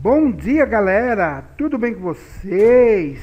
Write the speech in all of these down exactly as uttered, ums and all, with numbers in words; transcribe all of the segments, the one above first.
Bom dia, galera! Tudo bem com vocês?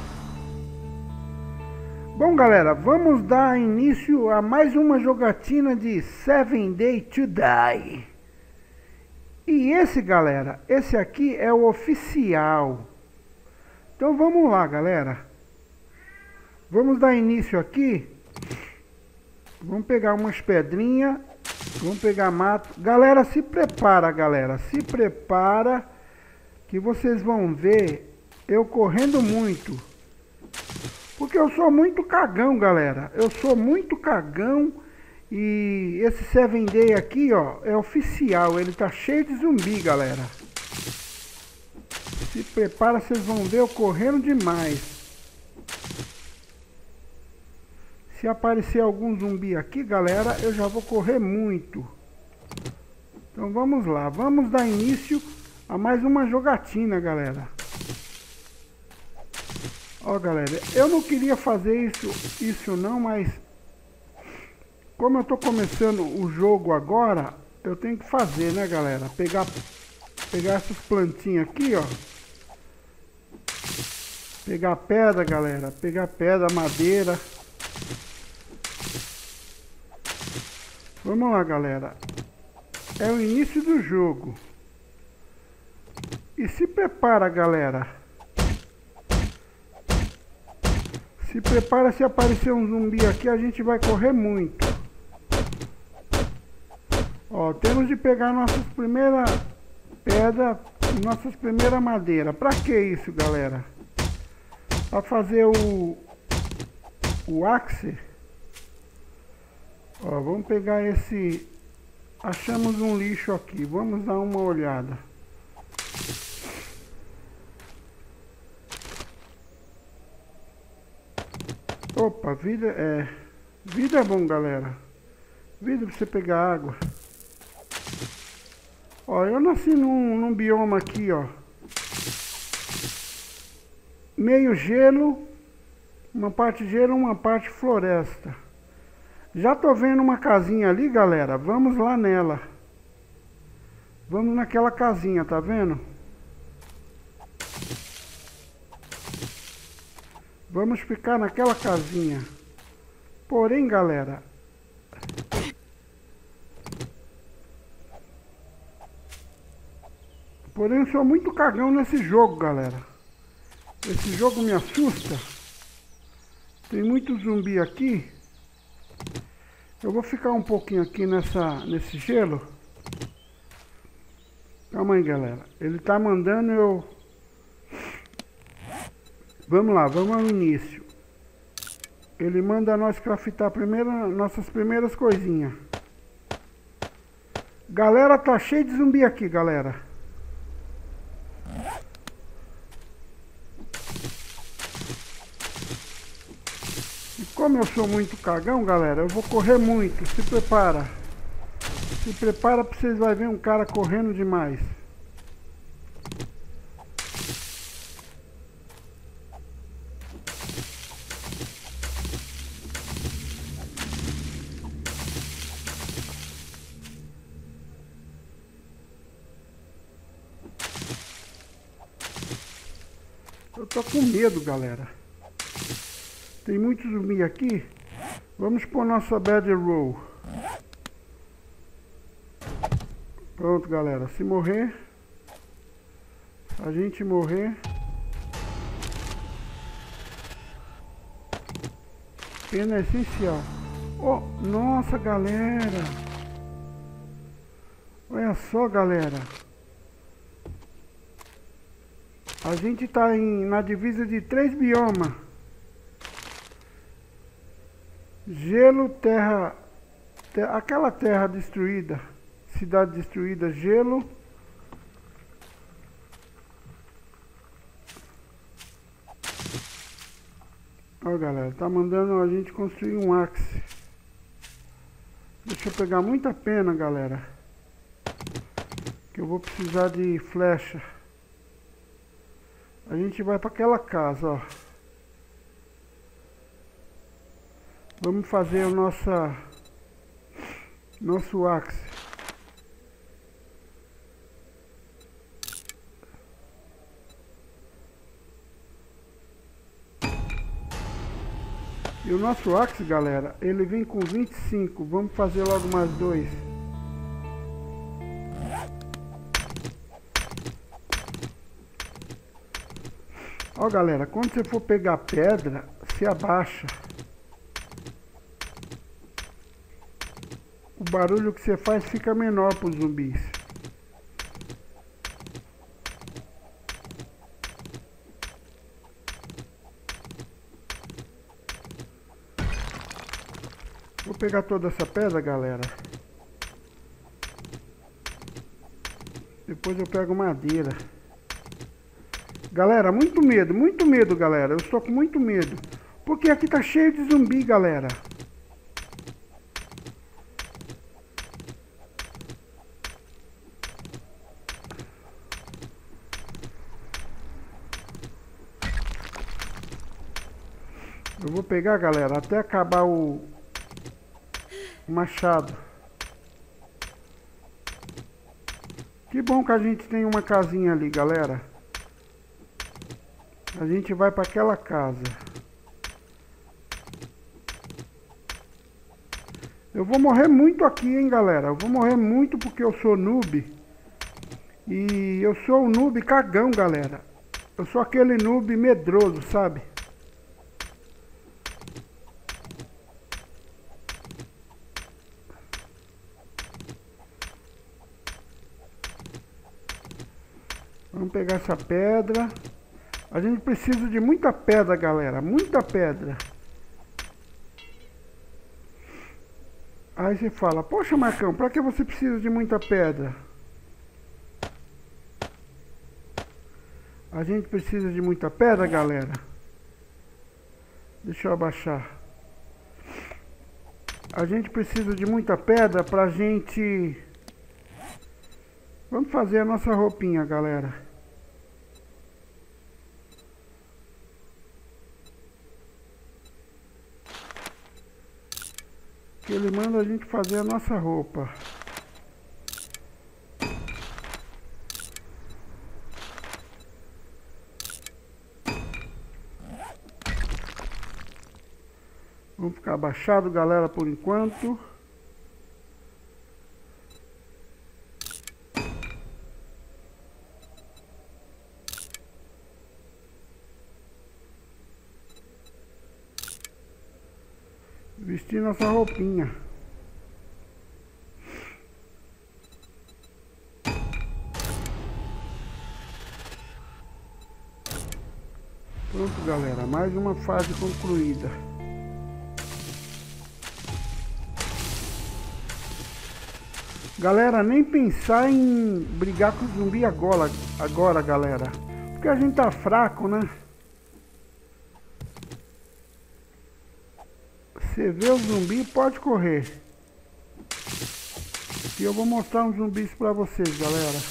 Bom, galera, vamos dar início a mais uma jogatina de Seven Days to Die. E esse, galera, esse aqui é o oficial. Então vamos lá, galera. Vamos dar início aqui. Vamos pegar umas pedrinhas. Vamos pegar mato. Galera, se prepara, galera. Se prepara que vocês vão ver eu correndo muito. Porque eu sou muito cagão, galera. Eu sou muito cagão. E esse Seven Day aqui, ó, é oficial. Ele tá cheio de zumbi, galera. Se prepara, vocês vão ver eu correndo demais. Se aparecer algum zumbi aqui, galera, eu já vou correr muito. Então vamos lá. Vamos dar início a mais uma jogatina, galera. Ó, galera, eu não queria fazer isso, isso não, mas como eu tô começando o jogo agora, eu tenho que fazer, né, galera? Pegar, pegar essas plantinhas aqui, ó. Pegar pedra, galera. Pegar pedra, madeira. Vamos lá, galera. É o início do jogo. E se prepara, galera. Se prepara, se aparecer um zumbi aqui, a gente vai correr muito. Ó, temos de pegar nossas primeiras pedras e nossas primeiras madeiras. Pra que isso, galera? Pra fazer o, o axe. Ó, vamos pegar esse... Achamos um lixo aqui. Vamos dar uma olhada. Opa, vida é... Vida é bom, galera. Vida pra você pegar água. Ó, eu nasci num, num bioma aqui, ó. Meio gelo. Uma parte gelo, uma parte floresta. Já tô vendo uma casinha ali, galera. Vamos lá nela. Vamos naquela casinha, tá vendo? Vamos ficar naquela casinha. Porém, galera... Porém, eu sou muito cagão nesse jogo, galera. Esse jogo me assusta. Tem muito zumbi aqui. Eu vou ficar um pouquinho aqui nessa, nesse gelo. Calma aí, galera. Ele tá mandando eu... Vamos lá, vamos ao início. Ele manda nós craftar primeiro, nossas primeiras coisinhas. Galera, tá cheio de zumbi aqui, galera. E como eu sou muito cagão, galera, eu vou correr muito. Se prepara. Se prepara pra vocês vai ver um cara correndo demais. Eu tô com medo, galera. Tem muito zumbi aqui. Vamos pôr nossa bedroll. Pronto, galera. Se morrer, se a gente morrer, pena é essencial. Oh, nossa, galera. Olha só, galera. A gente tá em, na divisa de três biomas. Gelo, terra, terra... Aquela terra destruída. Cidade destruída, gelo. Ó, galera, tá mandando a gente construir um axe. Deixa eu pegar muita pena, galera. Que eu vou precisar de flecha. A gente vai para aquela casa, ó. Vamos fazer o nossa nosso axe. E o nosso Axe, galera, ele vem com vinte e cinco. Vamos fazer logo mais dois. Ó, galera, quando você for pegar pedra, se abaixa. O barulho que você faz fica menor para os zumbis. Vou pegar toda essa pedra, galera. Depois eu pego madeira. Galera, muito medo, muito medo, galera. Eu estou com muito medo. Porque aqui tá cheio de zumbi, galera. Eu vou pegar, galera, até acabar o, o machado. Que bom que a gente tem uma casinha ali, galera. A gente vai para aquela casa. Eu vou morrer muito aqui, hein, galera. Eu vou morrer muito porque eu sou noob. E eu sou um noob cagão, galera. Eu sou aquele noob medroso, sabe? Vamos pegar essa pedra. A gente precisa de muita pedra, galera. Muita pedra. Aí você fala, poxa, Marcão, pra que você precisa de muita pedra? A gente precisa de muita pedra, galera. Deixa eu abaixar. A gente precisa de muita pedra pra gente... Vamos fazer a nossa roupinha, galera. Que ele manda a gente fazer a nossa roupa. Vamos ficar abaixado, galera, por enquanto. Vestir nossa roupinha. Pronto, galera, mais uma fase concluída. Galera, nem pensar em brigar com o zumbi agora, agora, galera. Porque a gente tá fraco, né? Você vê o zumbi, pode correr. E eu vou mostrar uns zumbis pra vocês, galera.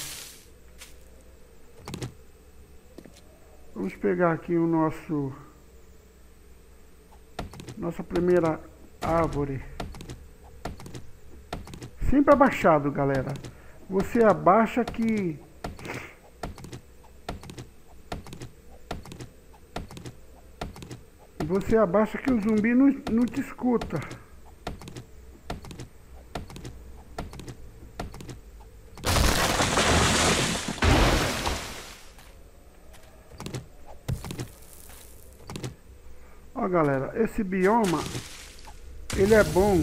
Vamos pegar aqui o nosso... Nossa primeira árvore. Sempre abaixado, galera. Você abaixa que... Você abaixa que o zumbi não, não te escuta. Ó, galera, esse bioma, ele é bom.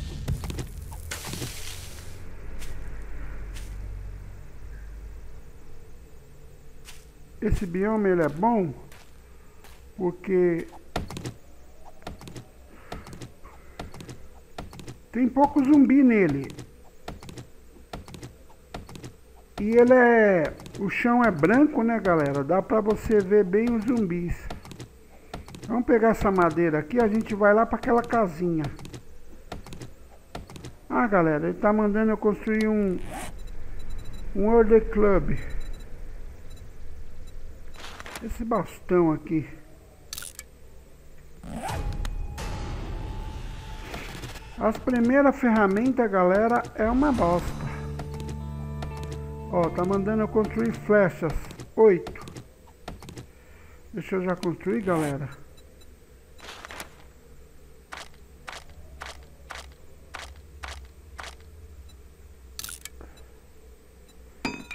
Esse bioma, ele é bom porque tem pouco zumbi nele. E ele é... O chão é branco, né, galera? Dá pra você ver bem os zumbis. Vamos pegar essa madeira aqui, a gente vai lá pra aquela casinha. Ah, galera, ele tá mandando eu construir um... Um World Club. Esse bastão aqui. As primeiras ferramentas, galera, é uma bosta. Ó, tá mandando eu construir flechas. Oito. Deixa eu já construir, galera.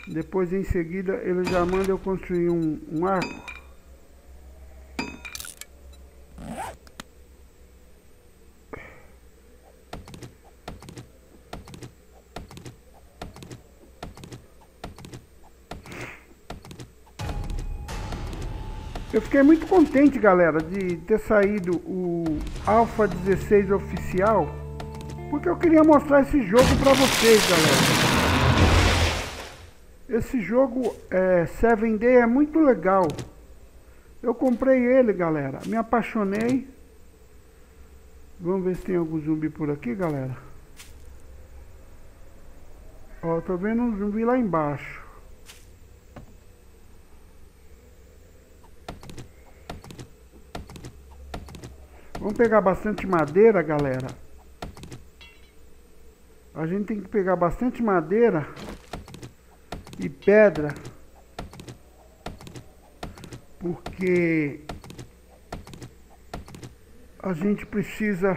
Depois em seguida ele já manda eu construir um, um arco. Eu fiquei muito contente, galera, de ter saído o Alpha dezesseis oficial, porque eu queria mostrar esse jogo pra vocês, galera. Esse jogo é, Seven Day é muito legal. Eu comprei ele, galera, me apaixonei. Vamos ver se tem algum zumbi por aqui, galera. Ó, tô vendo um zumbi lá embaixo. Vamos pegar bastante madeira, galera. A gente tem que pegar bastante madeira e pedra, porque a gente precisa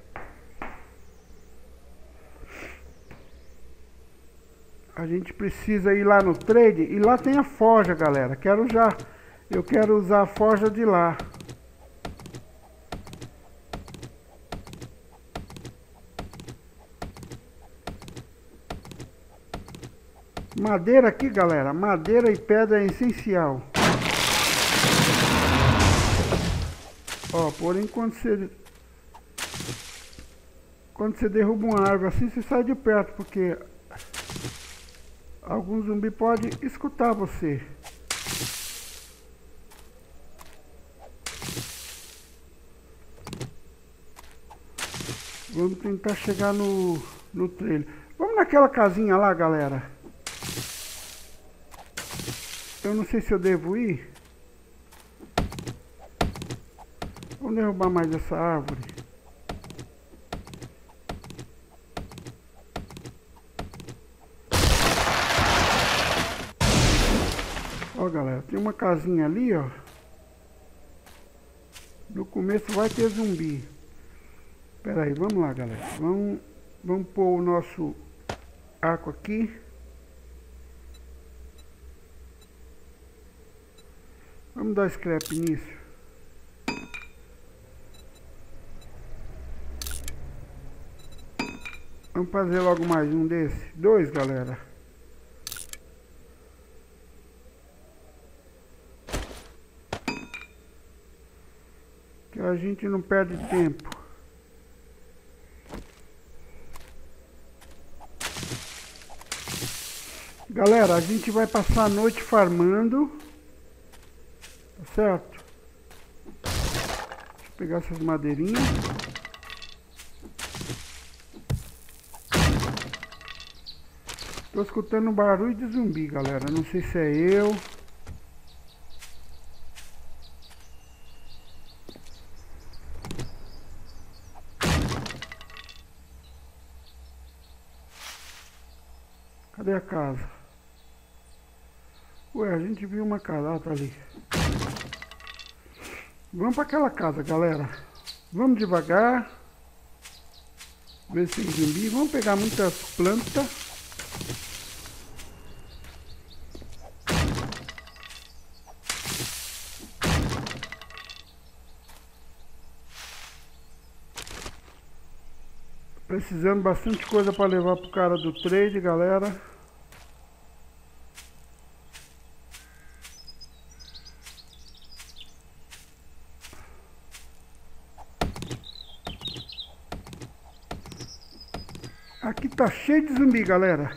a gente precisa ir lá no trade, e lá tem a forja, galera. Quero já, eu quero usar a forja de lá. Madeira aqui, galera, madeira e pedra é essencial. Ó, porém quando você quando você derruba uma árvore assim, você sai de perto, porque algum zumbi pode escutar você. Vamos tentar chegar no no trailer. Vamos naquela casinha lá, galera. Eu não sei se eu devo ir. Vamos derrubar mais essa árvore. Ó, galera, tem uma casinha ali, ó. No começo vai ter zumbi. Pera aí, vamos lá, galera. Vamos, vamos pôr o nosso arco aqui. Vamos dar scrap nisso. Vamos fazer logo mais um desse. Dois, galera. Que a gente não perde tempo. Galera, a gente vai passar a noite farmando. Tá certo? Deixa eu pegar essas madeirinhas. Tô escutando um barulho de zumbi, galera. Não sei se é eu. Cadê a casa? Ué, a gente viu uma casa, ah, tá ali. Vamos para aquela casa, galera. Vamos devagar. Ver se tem zumbi. Vamos pegar muitas plantas. Precisando bastante coisa para levar pro cara do trade, galera. Aqui tá cheio de zumbi, galera.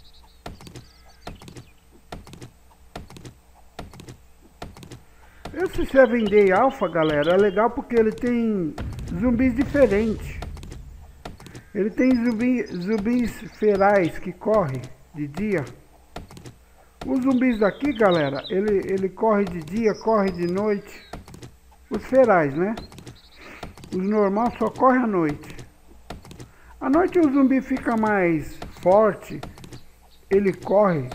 Esse Seven Day Alpha, galera, é legal porque ele tem zumbis diferentes. Ele tem zumbi, zumbis ferais que correm de dia. Os zumbis daqui, galera, ele, ele corre de dia, corre de noite. Os ferais, né? Os normais só correm à noite. À noite o zumbi fica mais forte, ele corre,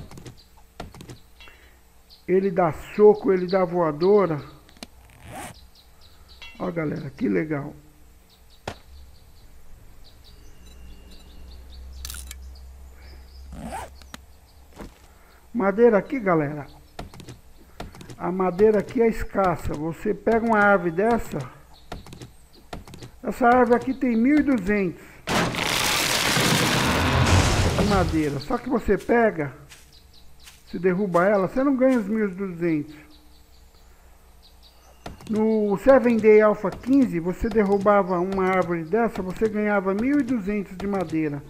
ele dá soco, ele dá voadora. Ó, galera, que legal. Madeira aqui, galera. A madeira aqui é escassa. Você pega uma árvore dessa. Essa árvore aqui tem mil e duzentos de madeira. Só que você pega, se derruba ela, você não ganha os mil e duzentos. No sete Day Alpha quinze, você derrubava uma árvore dessa, você ganhava mil e duzentos de madeira.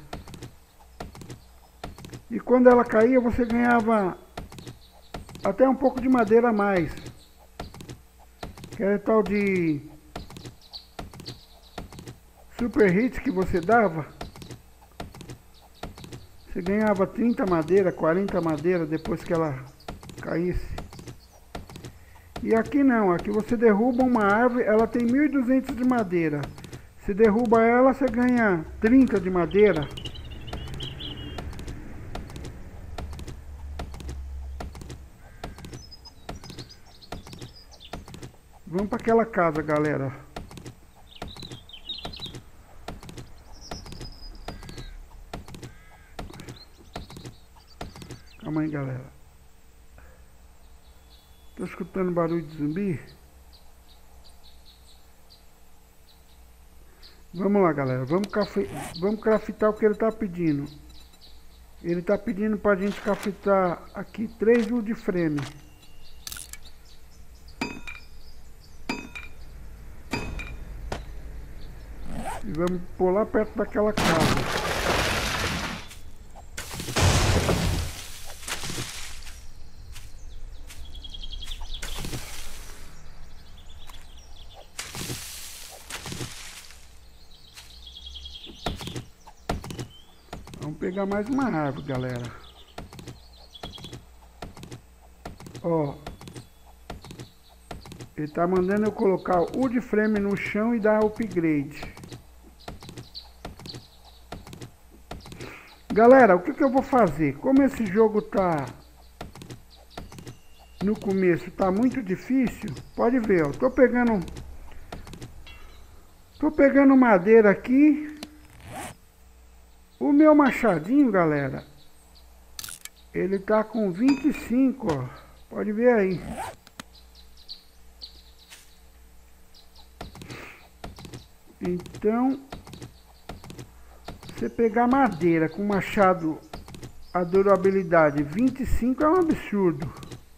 E quando ela caía, você ganhava até um pouco de madeira a mais. Que era tal de super hits que você dava. Você ganhava trinta madeira, quarenta madeira depois que ela caísse. E aqui não, aqui você derruba uma árvore, ela tem mil e duzentos de madeira. Se derruba ela, você ganha trinta de madeira. Vamos para aquela casa, galera. Calma aí, galera. Tô escutando barulho de zumbi. Vamos lá, galera. Vamos, cafe... Vamos craftar o que ele tá pedindo. Ele tá pedindo pra gente craftar aqui três wood frame. E vamos pular perto daquela casa. Vamos pegar mais uma árvore, galera. Ó. Ele tá mandando eu colocar o wood frame no chão e dar upgrade. Galera, o que que eu vou fazer? Como esse jogo tá no começo, tá muito difícil. Pode ver, ó. Tô pegando Tô pegando madeira aqui. O meu machadinho, galera, ele tá com vinte e cinco, ó. Pode ver aí. Então, você pegar madeira com machado, a durabilidade vinte e cinco é um absurdo.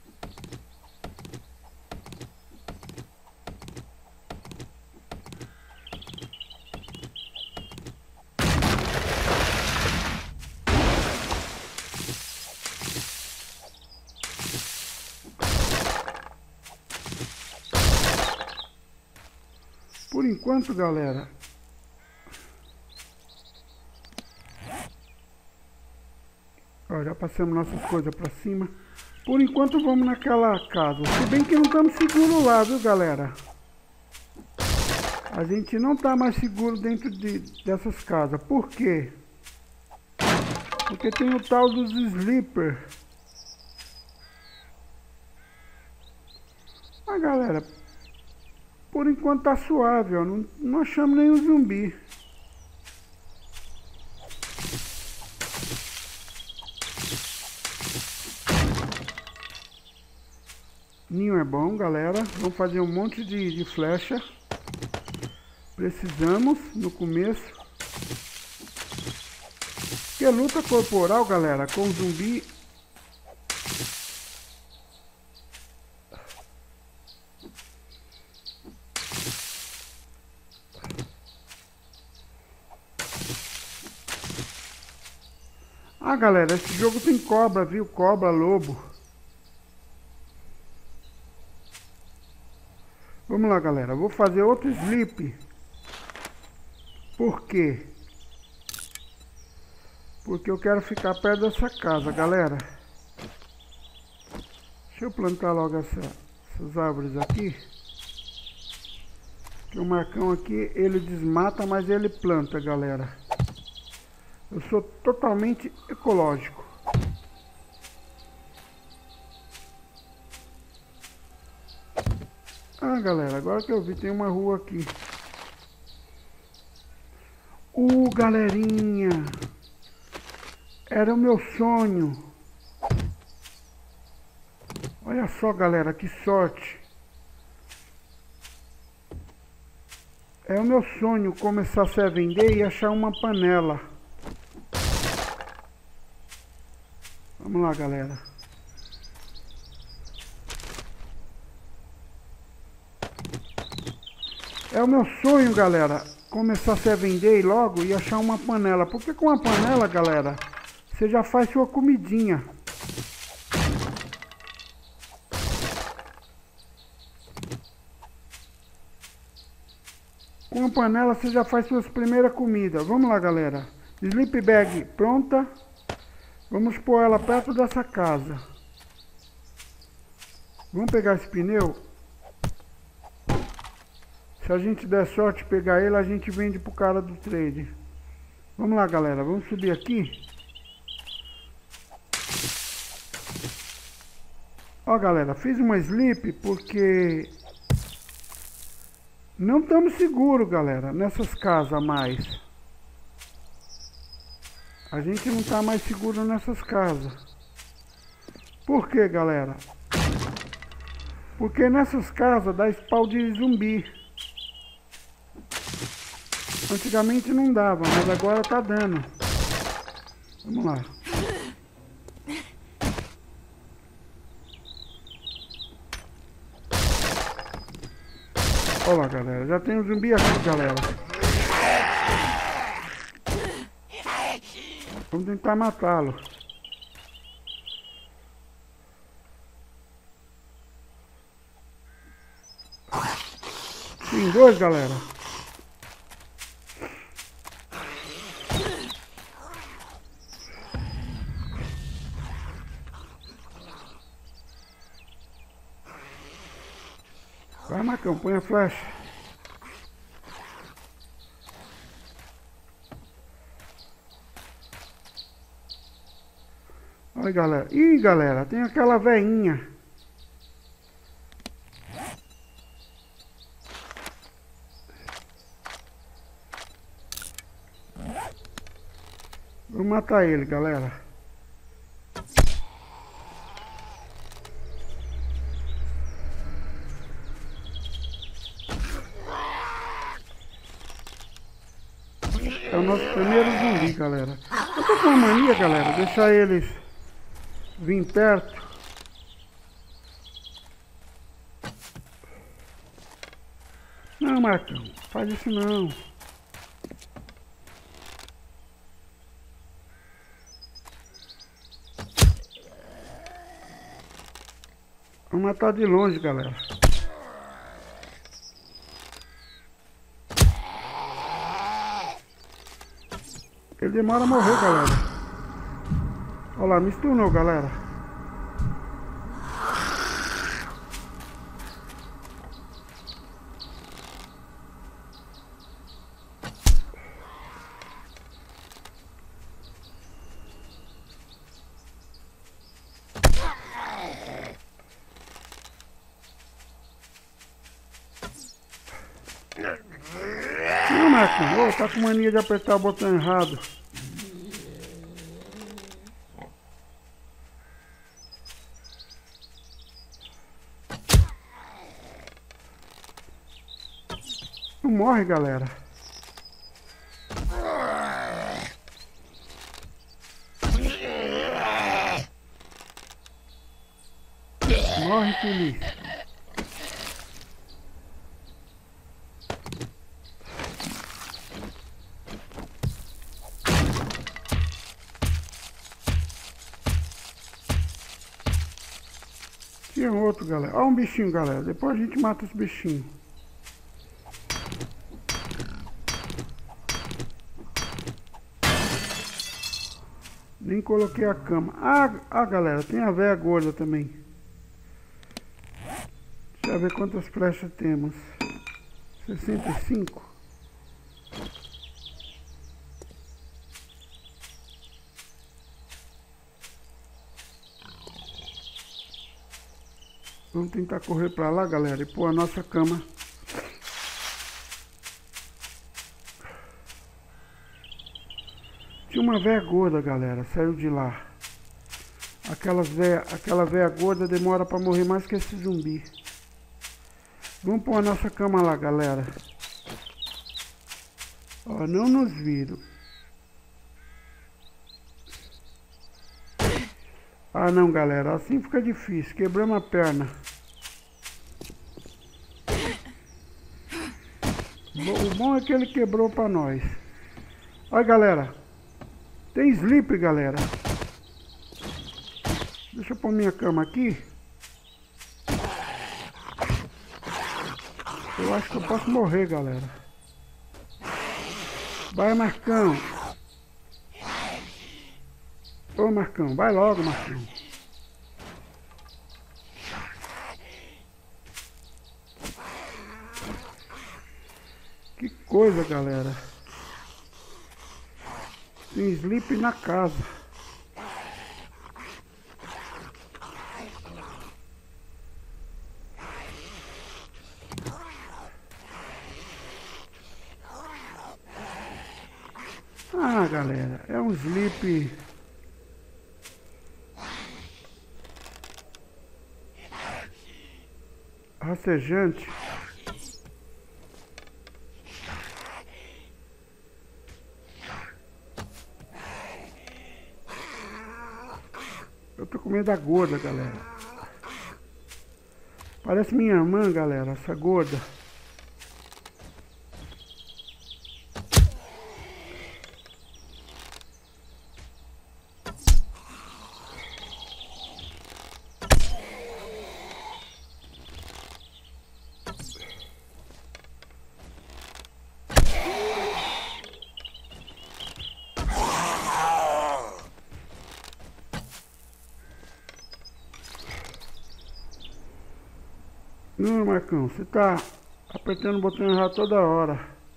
Por enquanto, galera, ó, já passamos nossas coisas pra cima. Por enquanto vamos naquela casa. Se bem que não estamos seguros lá, viu, galera? A gente não tá mais seguro dentro de, dessas casas. Por quê? Porque tem o tal dos sleeper. Mas, galera, por enquanto tá suave, ó. Não, não achamos nenhum zumbi. Ninho é bom, galera. Vamos fazer um monte de, de flecha. Precisamos no começo. Porque luta corporal, galera, com zumbi. Ah, galera, esse jogo tem cobra, viu? Cobra, lobo. Vamos lá, galera. Vou fazer outro sleep. Por quê? Porque eu quero ficar perto dessa casa, galera. Deixa eu plantar logo essa, essas árvores aqui. Que o Marcão aqui, ele desmata, mas ele planta, galera. Eu sou totalmente ecológico. Ah, galera, agora que eu vi, tem uma rua aqui. Uh, galerinha. Era o meu sonho. Olha só, galera, que sorte. É o meu sonho começar a vender e achar uma panela. Vamos lá, galera. É o meu sonho, galera, começar a vender logo e achar uma panela. Porque com a panela, galera, você já faz sua comidinha. Com a panela você já faz suas primeiras comidas. Vamos lá, galera. Sleep bag pronta. Vamos pôr ela perto dessa casa. Vamos pegar esse pneu. Se a gente der sorte pegar ele, a gente vende pro cara do trade. Vamos lá, galera. Vamos subir aqui. Ó, galera. Fiz uma sleep porque não estamos seguros, galera, nessas casas mais. A gente não tá mais seguro nessas casas. Por quê, galera? Porque nessas casas dá spawn de zumbi. Antigamente não dava, mas agora tá dando. Vamos lá. Olha lá, galera. Já tem um zumbi aqui, galera. Vamos tentar matá-lo. Tem dois, galera. Vai, Marcão, põe a flecha. Olha, galera. Ih, galera, tem aquela veinha. Vou matar ele, galera. É o nosso primeiro zumbi, galera. Eu tô com uma mania, galera, deixar eles vir perto. Não, Marcão, faz isso não. Vamos matar de longe, galera. Ele demora a morrer, galera. Olha lá, me stunou, galera. Não, Marcão, oh, tá com mania de apertar o botão errado. Não morre, galera. Morre, feliz. Tinha outro, galera. Olha um bichinho, galera. Depois a gente mata os bichinhos. Nem coloquei a cama. Ah, ah, galera, tem a véia gorda também. Deixa eu ver quantas flechas temos. sessenta e cinco. Vamos tentar correr pra lá, galera, e pôr a nossa cama. Tinha uma véia gorda, galera, saiu de lá. Aquelas véia, aquela véia gorda demora pra morrer mais que esse zumbi. Vamos pôr a nossa cama lá, galera. Ó, não nos viram. Ah não, galera, assim fica difícil. Quebramos a perna. O bom é que ele quebrou pra nós. Olha, galera. Tem sleep, galera. Deixa eu pôr minha cama aqui. Eu acho que eu posso morrer, galera. Vai, Marcão. Ô, Marcão, vai logo, Marcão. Que coisa, galera. Tem sleep na casa. Ah, galera, é um sleep rastejante. Eu tô com medo da gorda, galera. Parece minha irmã, galera, essa gorda. Não, Marcão, você tá apertando o botão errado toda hora.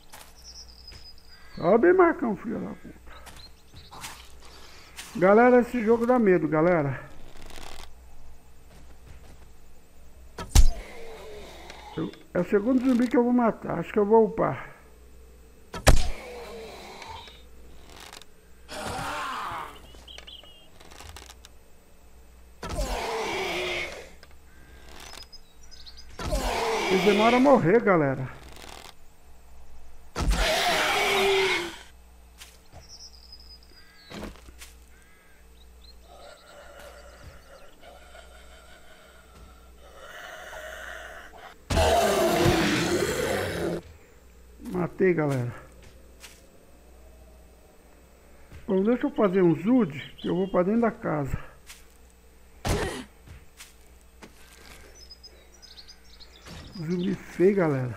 Sobe, Marcão, filho da puta. Galera, esse jogo dá medo, galera. Eu, é o segundo zumbi que eu vou matar. Acho que eu vou upar. Eles demoram a morrer, galera. Matei, galera. Bom, deixa eu fazer um zoom que eu vou pra dentro da casa. Zumbi feio, galera.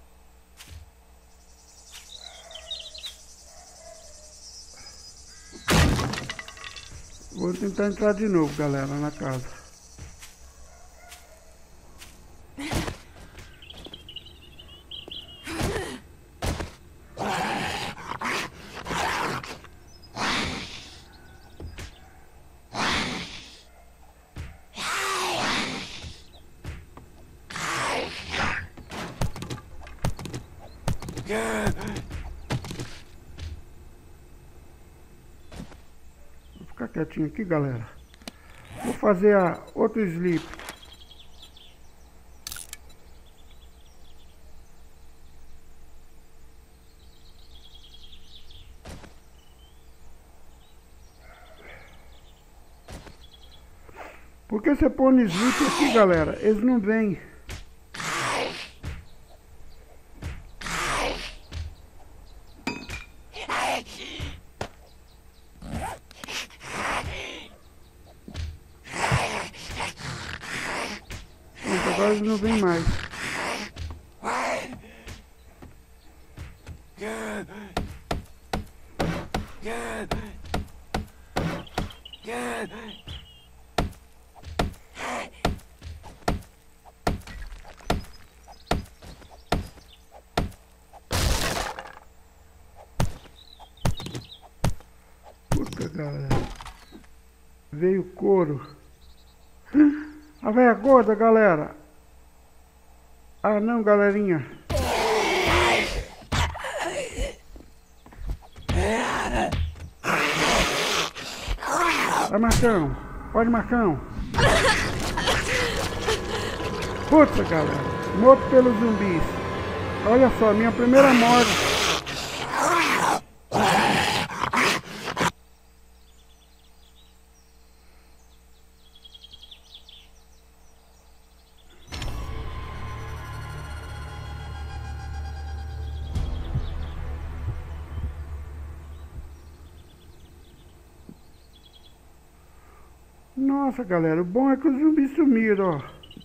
Vou tentar entrar de novo, galera, na casa. Vou ficar quietinho aqui, galera. Vou fazer a outro sleep. Por que você põe sleep aqui, galera? Eles não vêm. Agora eles não vêm mais. Puta, galera. Veio couro. A velha gorda, galera. Ah não, galerinha. Vai, Marcão. Pode, Marcão. Puta, galera. Morto pelos zumbis. Olha só, minha primeira morte. Nossa, galera, o bom é que os zumbis sumiram, ó.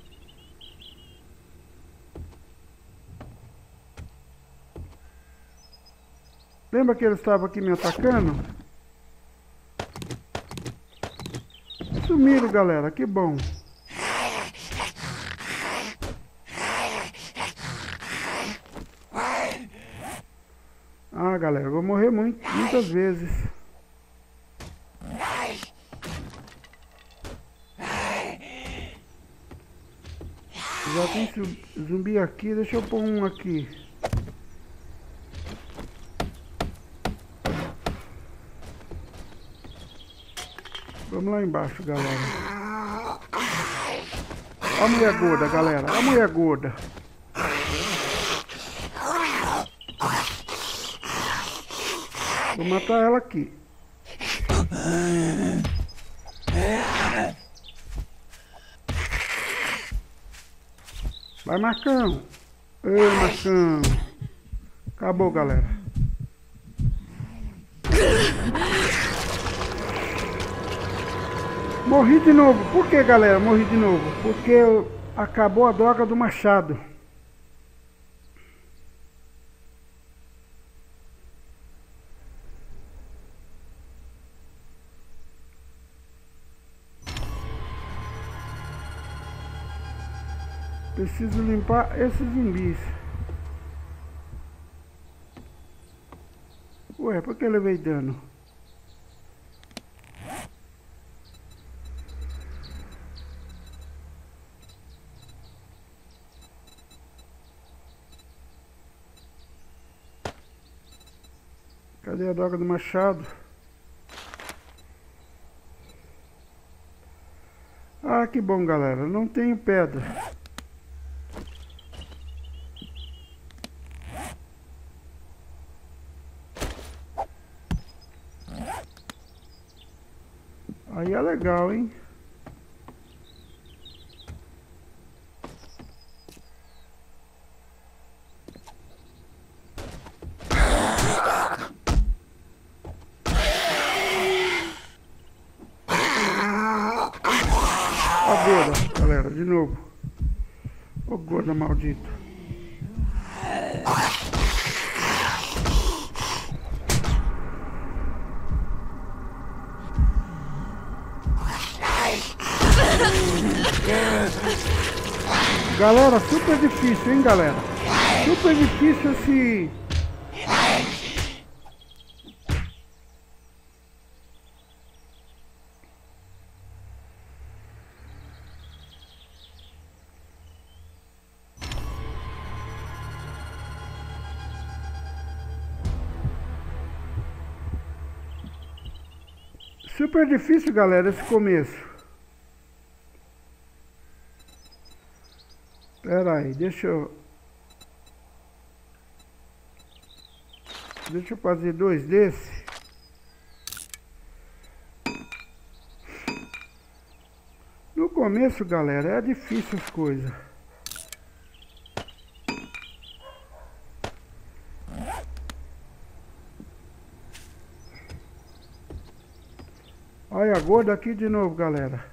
Lembra que eles estavam aqui me atacando? Sumiram, galera, que bom. Ah, galera, eu vou morrer muito, muitas vezes. Já tem zumbi aqui, deixa eu pôr um aqui. Vamos lá embaixo, galera. Olha a mulher gorda, galera. Olha a mulher gorda. Vou matar ela aqui. Vai, Marcão. Ei, Marcão. Acabou, galera. Morri de novo. Por que, galera? Morri de novo. Porque acabou a droga do machado. Preciso limpar esses zumbis. Ué, por que eu levei dano? Cadê a droga do machado? Ah, que bom, galera. Não tenho pedra. Aí é legal, hein? A gorda, galera, de novo. Ô gorda maldita. Galera, super difícil, hein, galera? Super difícil esse... Super difícil, galera, esse começo. Pera aí, deixa eu... Deixa eu fazer dois desses. No começo, galera, é difícil as coisas. Olha a gorda aqui de novo, galera.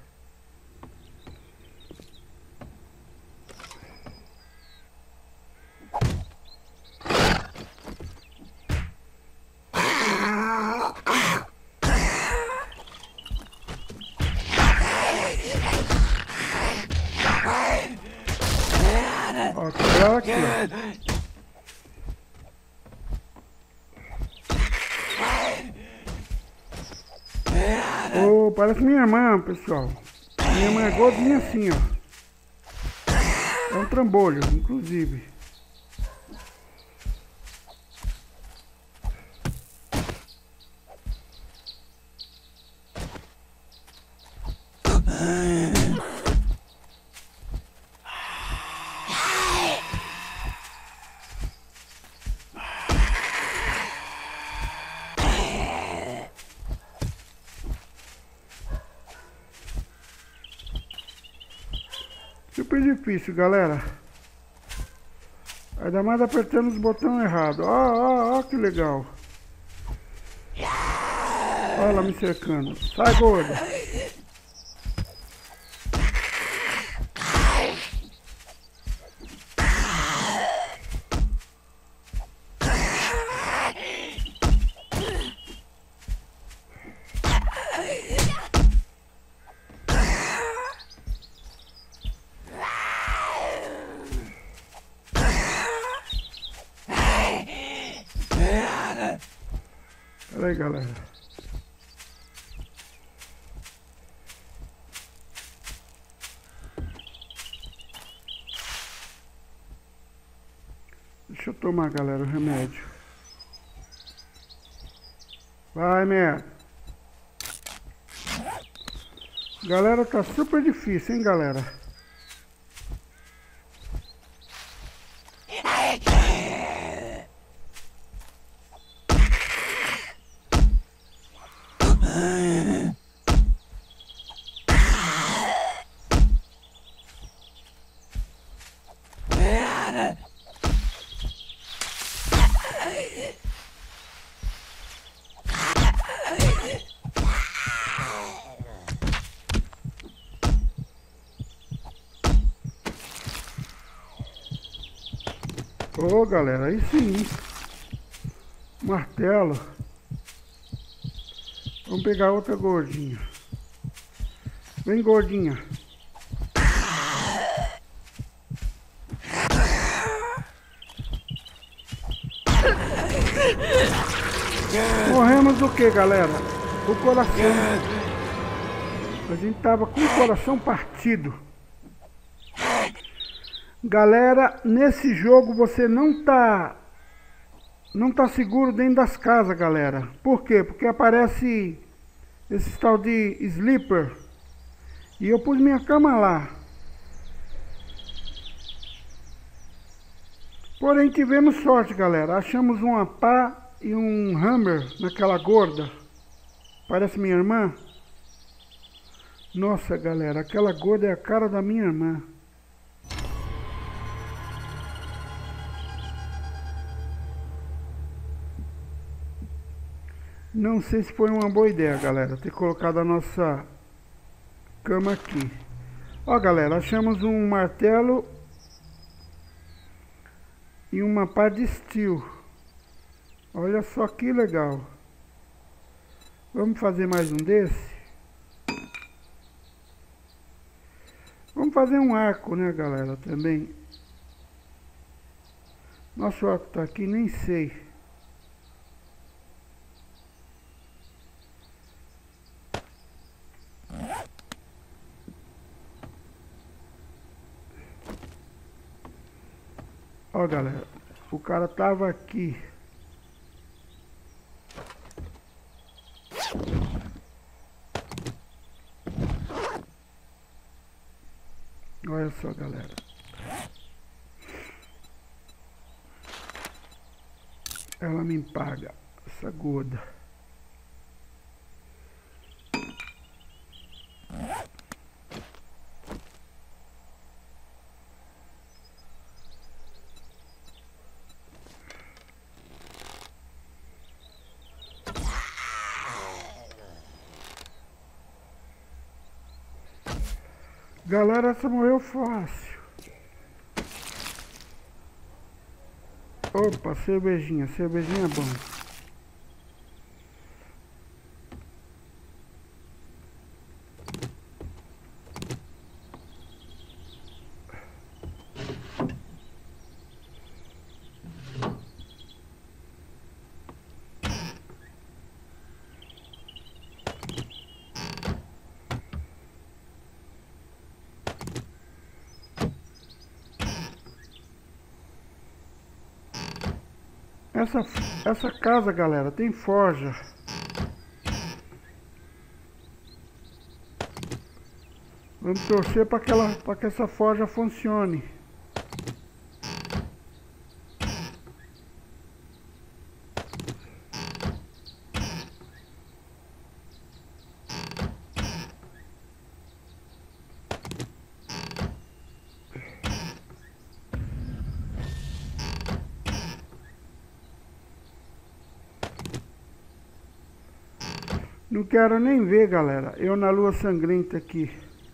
Ó, ela aqui, ó. Oh, parece minha irmã, pessoal. Minha irmã é gordinha assim, ó. É um trambolho, inclusive. Super difícil, galera. Ainda mais apertando os botões errados. Ó, ó, ó, que legal. Olha ela me cercando. Sai, gorda. Olha aí, galera. Deixa eu tomar, galera, o remédio. Vai, merda. Galera, tá super difícil, hein, galera. Ô, galera, aí sim. Martelo. Vamos pegar outra gordinha. Vem, gordinha. Morremos do que, galera? O coração. A gente tava com o coração partido. Galera, nesse jogo você não tá não tá seguro dentro das casas, galera. Por quê? Porque aparece esse tal de sleeper. E eu pus minha cama lá. Porém tivemos sorte, galera. Achamos uma pá e um hammer naquela gorda. Parece minha irmã. Nossa, galera, aquela gorda é a cara da minha irmã. Não sei se foi uma boa ideia, galera, ter colocado a nossa cama aqui. Ó, galera, achamos um martelo e uma pá de steel. Olha só que legal. Vamos fazer mais um desse? Vamos fazer um arco, né, galera, também. Nosso arco tá aqui, nem sei. Ó, galera, o cara tava aqui. Olha só, galera. Ela me paga, essa gorda. Galera, essa morreu fácil. Opa, cervejinha, cervejinha é bom. Essa, essa casa, galera, tem forja. Vamos torcer para que, ela, para que essa forja funcione. Não quero nem ver, galera. Eu na lua sangrenta aqui.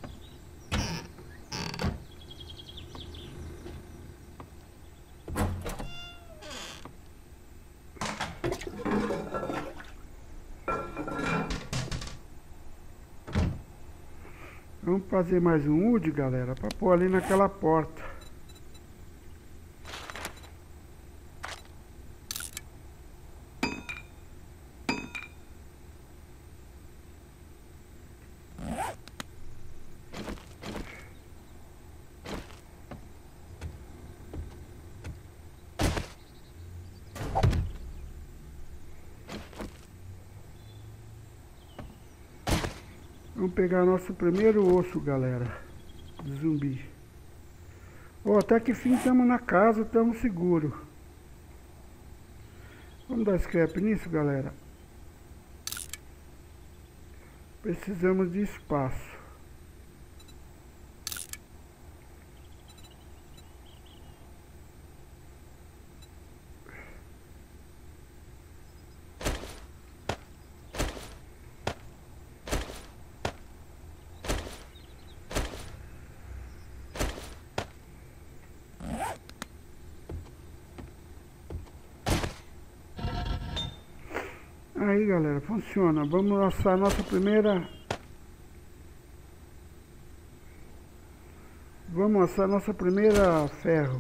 Vamos fazer mais um wood, galera, para pôr ali naquela porta. Vamos pegar nosso primeiro osso, galera, de zumbi. Oh, até que fim estamos na casa, estamos seguros. Vamos dar scrap nisso, galera. Precisamos de espaço. Aí, galera, funciona. Vamos lançar a nossa primeira... Vamos lançar a nossa primeira ferro.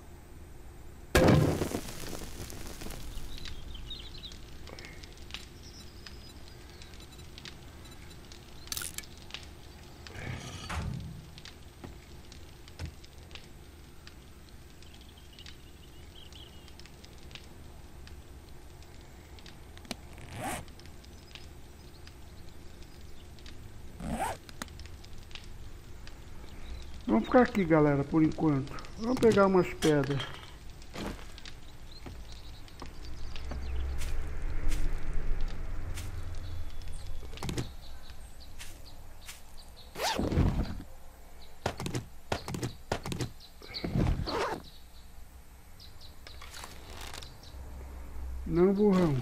Vamos ficar aqui, galera, por enquanto. Vamos pegar umas pedras. Não, burrão.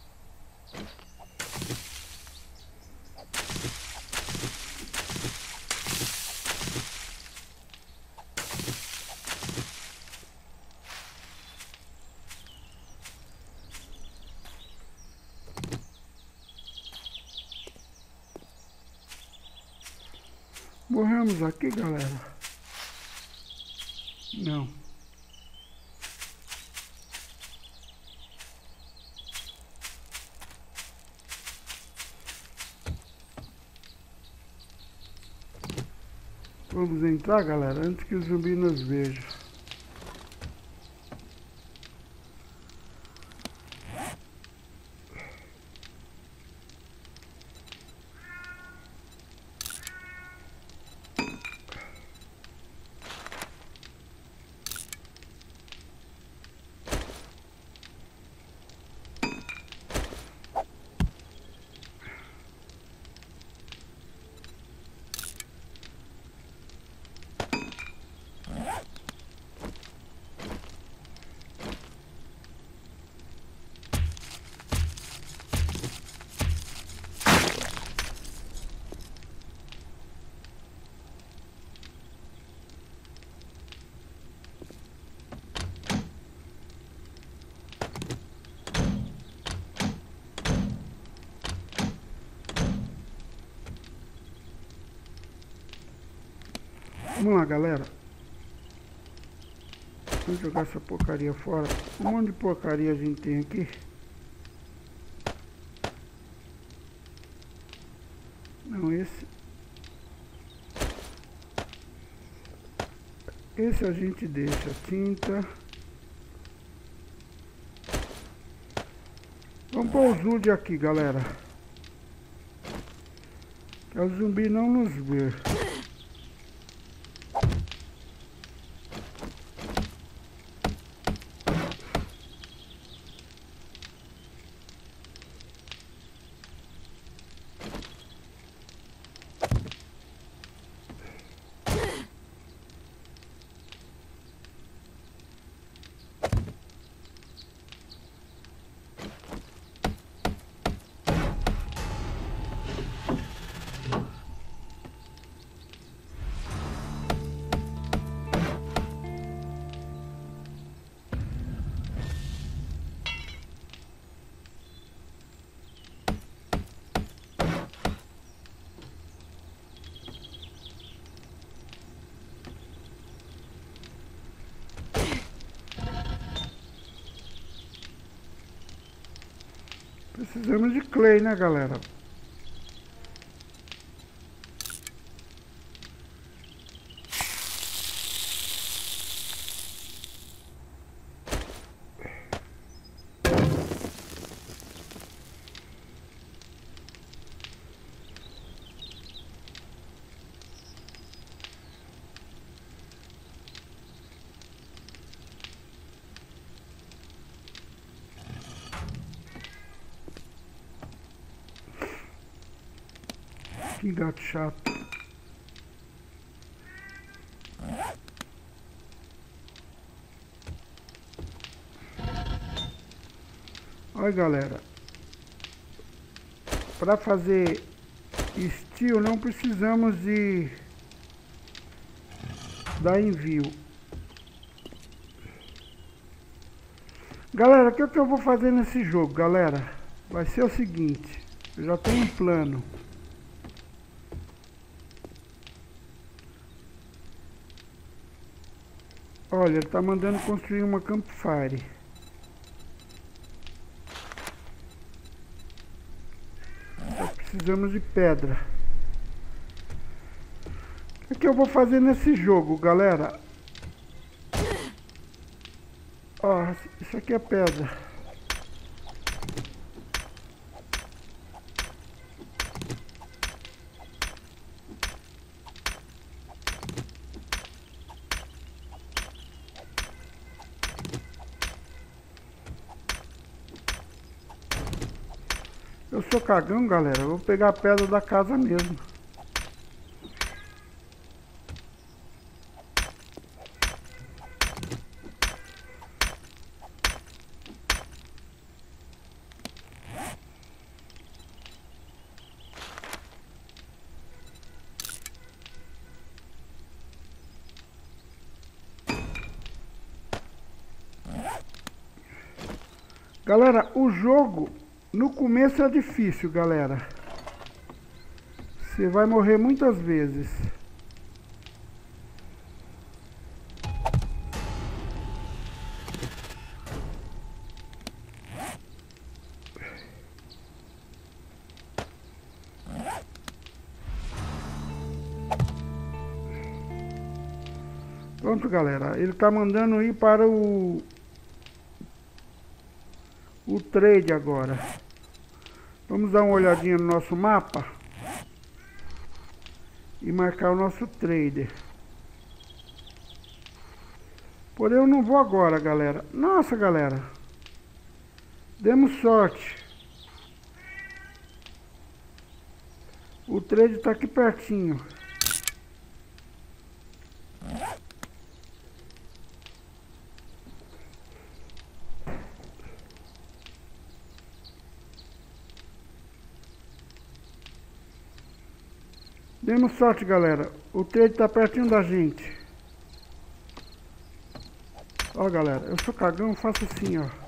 Morremos aqui, galera? Não. Vamos entrar, galera, antes que o zumbi nos veja. Vamos lá, galera. Vamos jogar essa porcaria fora. Um monte de porcaria a gente tem aqui. Não, esse... Esse a gente deixa. Tinta. Vamos pôr o Zud aqui, galera. Que o zumbi não nos ver. Precisamos de clay, né, galera? Que gato chato. Olha, galera, para fazer steel não precisamos de dar envio. Galera, o que, é que eu vou fazer nesse jogo, galera? Vai ser o seguinte, eu já tenho um plano. Olha, ele tá mandando construir uma campfire. Nós precisamos de pedra. O que eu vou fazer nesse jogo, galera? Ó, isso aqui é pedra. Eu sou cagão, galera. Eu vou pegar a pedra da casa mesmo. Galera, o jogo no começo é difícil, galera. Você vai morrer muitas vezes. Pronto, galera. Ele tá mandando ir para o o trade agora. Vamos dar uma olhadinha no nosso mapa e marcar o nosso trader. Porém eu não vou agora, galera. Nossa, galera, demos sorte. O trade tá aqui pertinho. Demos sorte, galera. O trade tá pertinho da gente. Ó, galera, eu sou cagão, faço assim, ó.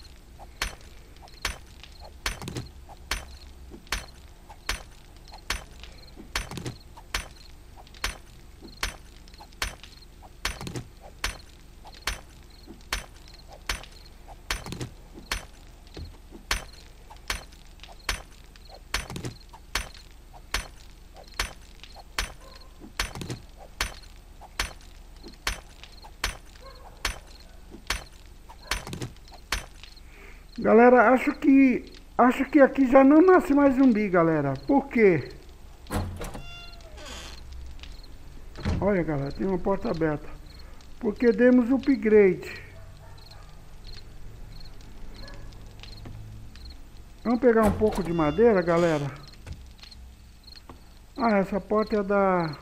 Galera, acho que acho que aqui já não nasce mais zumbi, galera. Por quê? Olha, galera, tem uma porta aberta. Porque demos upgrade. Vamos pegar um pouco de madeira, galera. Ah, essa porta é da...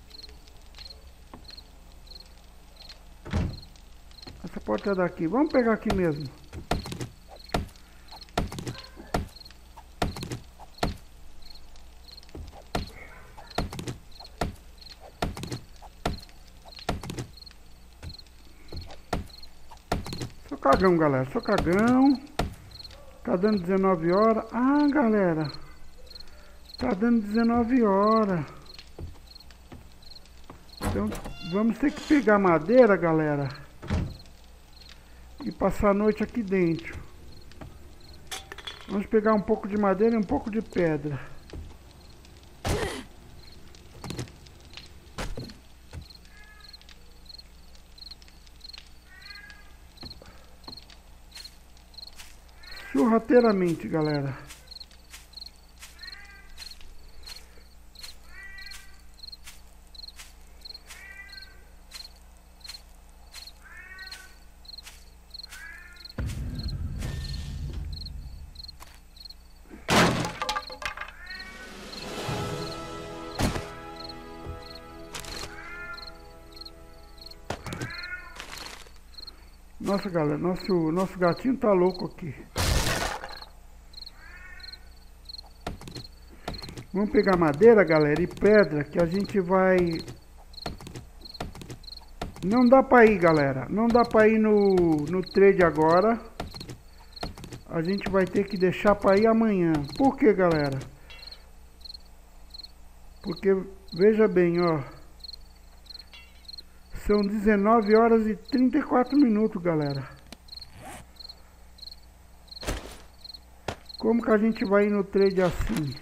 Essa porta é daqui. Vamos pegar aqui mesmo. Sou cagão, galera. Sou cagão. Tá dando dezenove horas. Ah, galera. Tá dando dezenove horas. Então, vamos ter que pegar madeira, galera. E passar a noite aqui dentro. Vamos pegar um pouco de madeira e um pouco de pedra. Sorrateiramente, galera. Nossa, galera, nosso, nosso gatinho tá louco aqui. Vamos pegar madeira, galera, e pedra, que a gente vai... Não dá pra ir, galera. Não dá pra ir no, no trade agora. A gente vai ter que deixar pra ir amanhã. Por que, galera? Porque, veja bem, ó. São dezenove horas e trinta e quatro minutos, galera. Como que a gente vai ir no trade assim?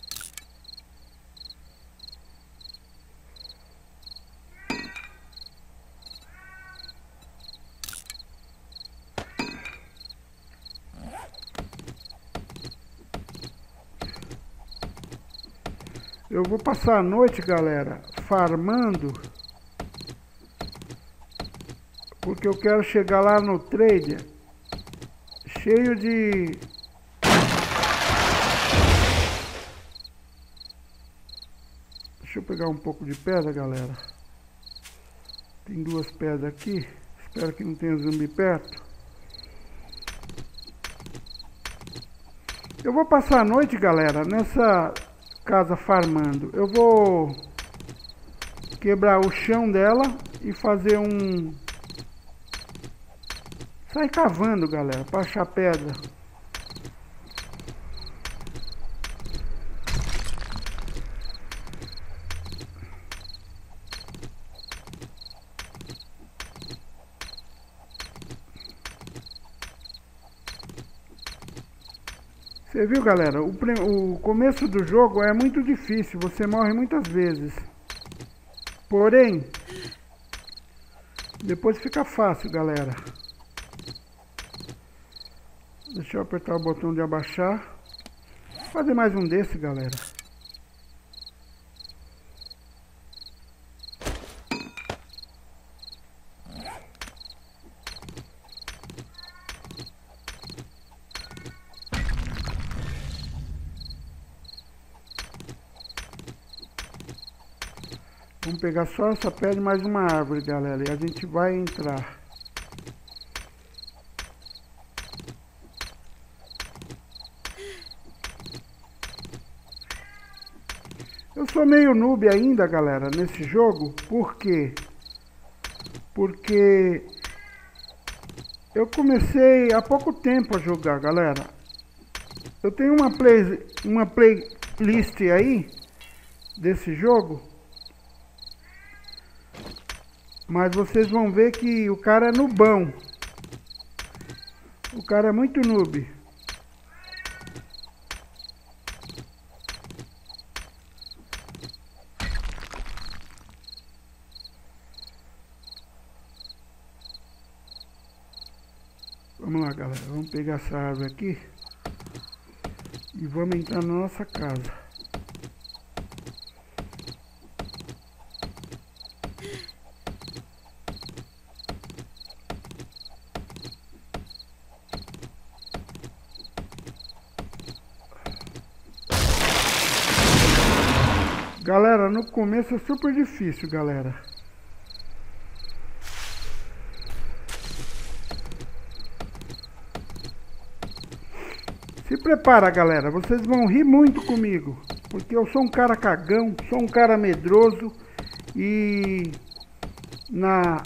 Eu vou passar a noite, galera, farmando. Porque eu quero chegar lá no trade cheio de... Deixa eu pegar um pouco de pedra, galera. Tem duas pedras aqui. Espero que não tenha zumbi perto. Eu vou passar a noite, galera, nessa casa farmando. Eu vou quebrar o chão dela e fazer um... Sai cavando, galera, para achar pedra. Você viu, galera? O, o começo do jogo é muito difícil. Você morre muitas vezes. Porém, depois fica fácil, galera. Deixa eu apertar o botão de abaixar. Vou fazer mais um desse, galera. Vamos pegar só essa pedra e mais uma árvore, galera. E a gente vai entrar. Eu sou meio noob ainda, galera, nesse jogo. Por quê? Porque eu comecei há pouco tempo a jogar, galera. Eu tenho uma, play, uma playlist aí desse jogo. Mas vocês vão ver que o cara é noobão. O cara é muito noob. Vamos lá, galera. Vamos pegar essa árvore aqui. E vamos entrar na nossa casa. Galera, no começo é super difícil, galera. Se prepara, galera. Vocês vão rir muito comigo. Porque eu sou um cara cagão, sou um cara medroso. E na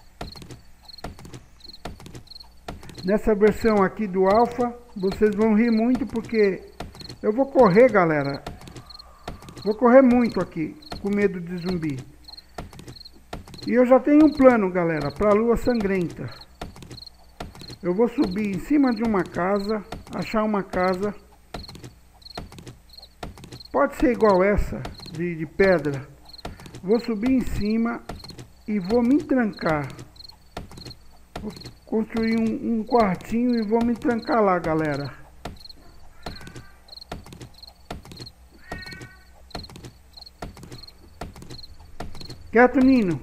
nessa versão aqui do Alpha, vocês vão rir muito porque eu vou correr, galera. Vou correr muito aqui, com medo de zumbi. E eu já tenho um plano, galera, para a Lua Sangrenta. Eu vou subir em cima de uma casa, achar uma casa. Pode ser igual essa, de, de pedra. Vou subir em cima e vou me trancar. Vou construir um, um quartinho e vou me trancar lá, galera. Quieto, Nino.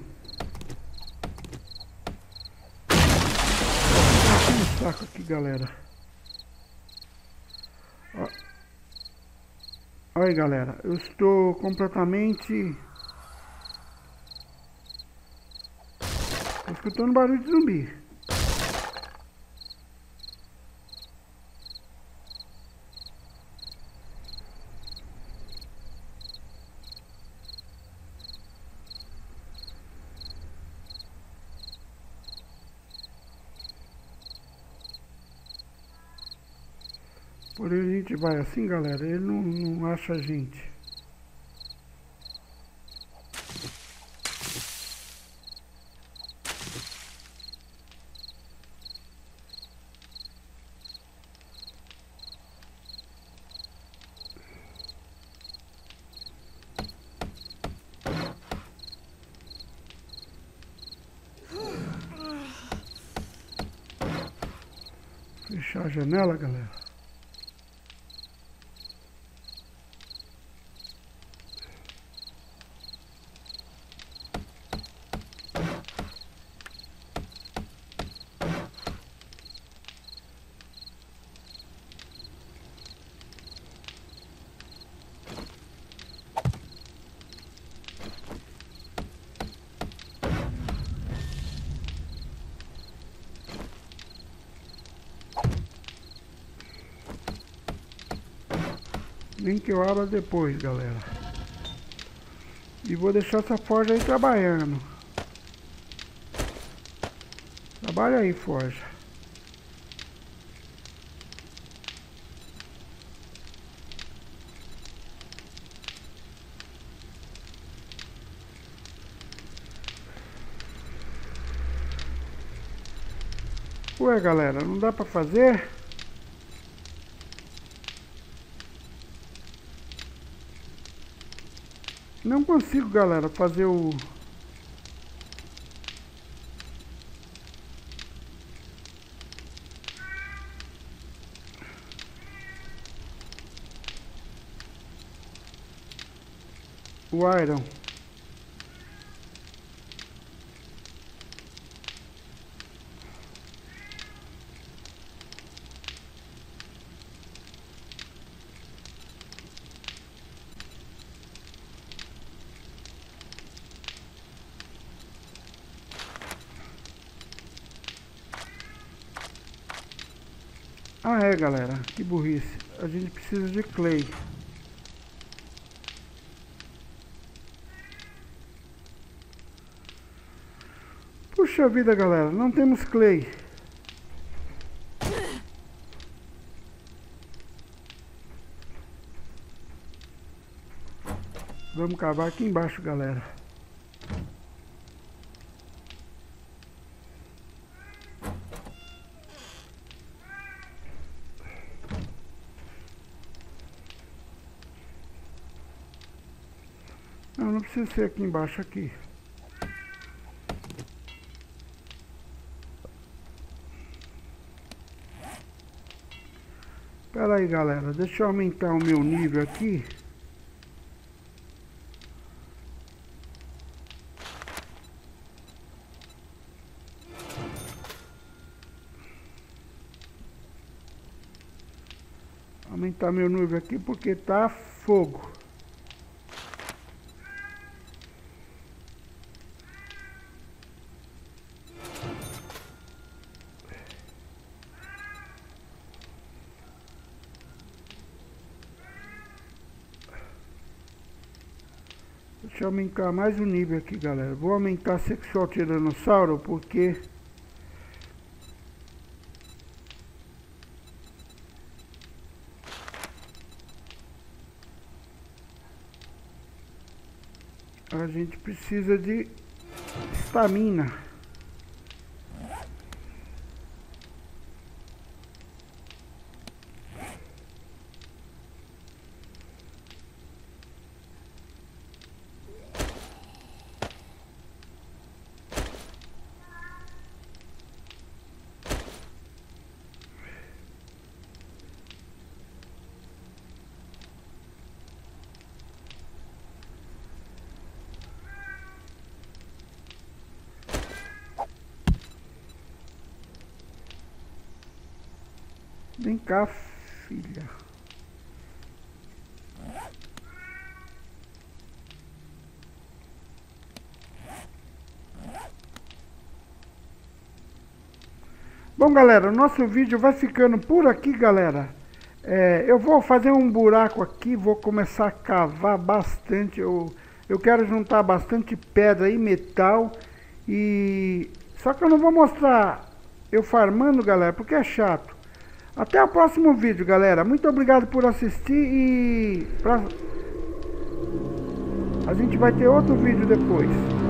Tá um saco aqui, galera. Ó. Olha aí, galera. Eu estou completamente... Tô escutando barulho de zumbi. Porém a gente vai assim, galera, ele não, não acha a gente. Fechar a janela, galera. Nem que eu abra depois, galera. E vou deixar essa forja aí trabalhando. Trabalha aí, forja. Ué, galera, não dá pra fazer? Não consigo, galera, fazer o... O iron. Ah é, galera, que burrice. A gente precisa de clay. Puxa vida, galera, não temos clay. Vamos cavar aqui embaixo, galera. Não, não precisa ser aqui embaixo, aqui. Pera aí, galera, deixa eu aumentar o meu nível aqui. Aumentar meu nível aqui porque tá fogo. Deixa eu aumentar mais o nível aqui, galera. Vou aumentar sexual tiranossauro porque a gente precisa de estamina. Vem cá, filha. Bom, galera, o nosso vídeo vai ficando por aqui, galera. É, eu vou fazer um buraco aqui, vou começar a cavar bastante. Eu, eu quero juntar bastante pedra e metal. E só que eu não vou mostrar eu farmando, galera, porque é chato. Até o próximo vídeo, galera. Muito obrigado por assistir e pra... a gente vai ter outro vídeo depois.